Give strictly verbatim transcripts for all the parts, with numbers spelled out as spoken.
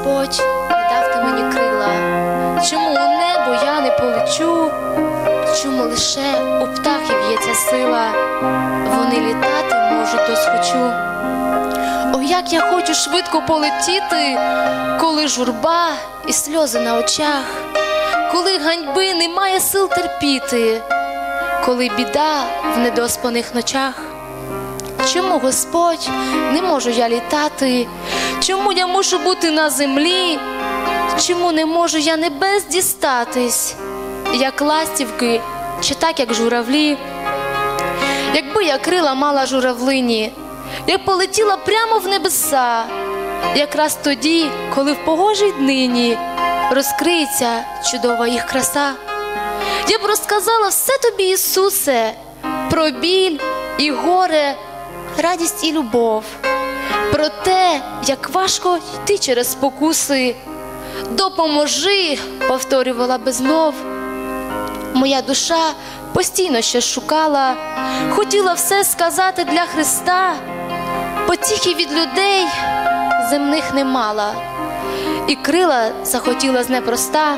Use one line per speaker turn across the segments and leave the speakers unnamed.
Господь, не дав ти мені крила? Чому у небо я не полечу? Чому лише у птахів є ця сила? Вони літати можуть досхочу. О, як я хочу швидко полетіти, коли журба і сльози на очах, коли ганьби немає сил терпіти, коли біда в недоспаних ночах. Чому, Господь, не можу я літати? Чому я мушу бути на землі? Чому не можу я небес дістатись, як ластівки, чи так, як журавлі? Якби я крила мала журавлині, я полетіла прямо в небеса, якраз тоді, коли в погожій днині розкриється чудова їх краса. Я б розказала все тобі, Ісусе, про біль і горе, радість і любов, про те, як важко йти через спокуси. Допоможи, повторювала би знов. Моя душа постійно ще шукала, хотіла все сказати для Христа. Потіхи від людей земних не мала, і крила захотіла з непроста.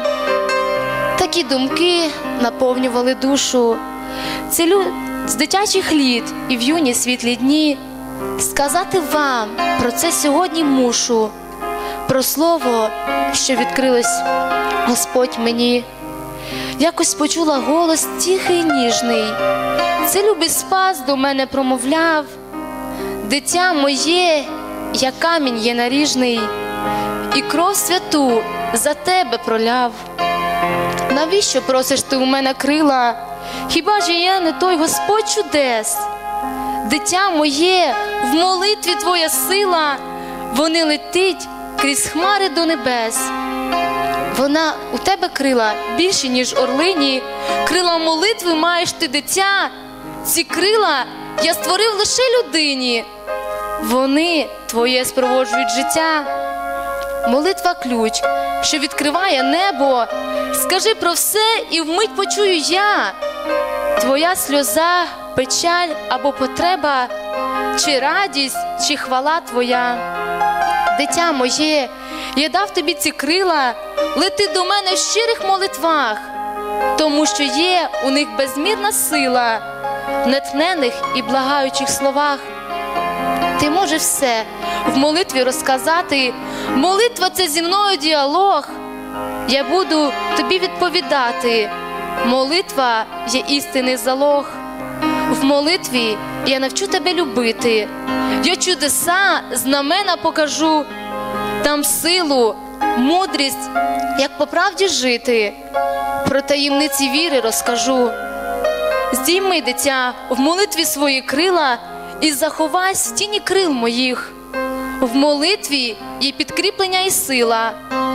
Такі думки наповнювали душу. Цілю з дитячих літ і в юні світлі дні сказати вам про це сьогодні мушу, про слово, що відкрилось Господь мені. Якось почула голос тихий, ніжний, це любий Спас до мене промовляв: дитя моє, я камінь є наріжний, і кров святу за тебе проляв. Навіщо просиш ти у мене крила? Хіба ж я не той Господь чудес? Дитя моє, в молитві твоя сила, вони летить крізь хмари до небес. Вона у тебе крила більші, ніж орлині, крила молитви маєш ти, дитя. Ці крила я створив лише людині, вони твоє спроводжують життя. Молитва – ключ, що відкриває небо. Скажи про все, і вмить почую я. Твоя сльоза, печаль або потреба, чи радість, чи хвала твоя. Дитя моє, я дав тобі ці крила, лети до мене в щирих молитвах, тому що є у них безмірна сила в натхнених і благаючих словах. Ти можеш все в молитві розказати. Молитва – це зі мною діалог. Я буду тобі відповідати. Молитва є істинний залог. В молитві я навчу тебе любити. Я чудеса, знамена покажу. Там силу, мудрість, як по правді жити. Про таємниці віри розкажу. Здійми, дитя, в молитві свої крила і заховайся в тіні крил моїх. В молитві є підкріплення і сила.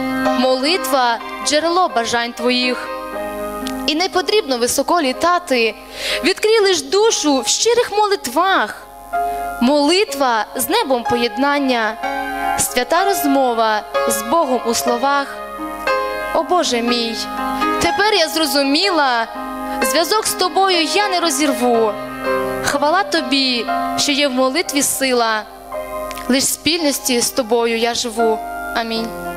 Молитва – джерело бажань твоїх. І не потрібно високо літати. Відкрий лиш душу в щирих молитвах. Молитва з небом поєднання, свята розмова з Богом у словах. О Боже мій, тепер я зрозуміла, зв'язок з тобою я не розірву. Хвала тобі, що є в молитві сила, лиш в спільності з тобою я живу. Амінь.